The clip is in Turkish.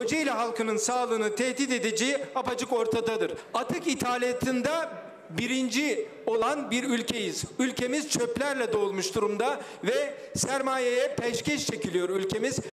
Kocaeli halkının sağlığını tehdit edici apacık ortadadır. Atık ithalatında birinci olan bir ülkeyiz. Ülkemiz çöplerle dolmuş durumda ve sermayeye peşkeş çekiliyor ülkemiz.